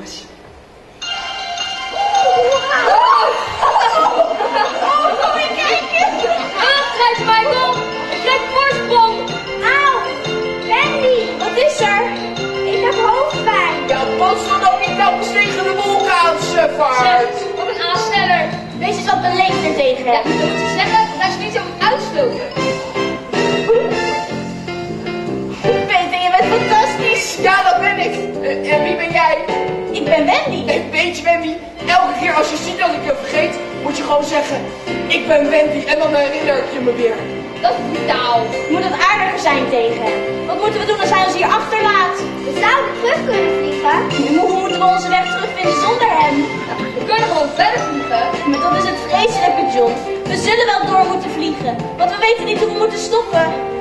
iets. Kom eens kijken. Achteruit, Michael. Ik krijg voorsprong. Auw. Wendy, wat is er? Ik heb hoofdpijn. Ja, pas dan ook niet telkens tegen de wolken aan, suffaard. Wat een aansteller. Wees eens wat beleefder tegen hem. Ja, dat moet je zeggen, want hij is niet zo moet uitstoten. Peter, je bent fantastisch. Ja, dat ben ik. En wie ben jij? Ik ben Wendy. En weet je, Wendy, elke keer als je ziet dat ik je vergeet, moet je gewoon zeggen, ik ben Wendy en dan herinner ik je me weer. Dat is brutaal. Moet het aardiger zijn tegen hem. Wat moeten we doen als hij ons hier achterlaat? We zouden terug kunnen vliegen. Hoe moeten we onze weg terugvinden zonder hem? We kunnen gewoon verder vliegen. Maar dat is het vreselijke, John. We zullen wel door moeten vliegen, want we weten niet hoe we moeten stoppen.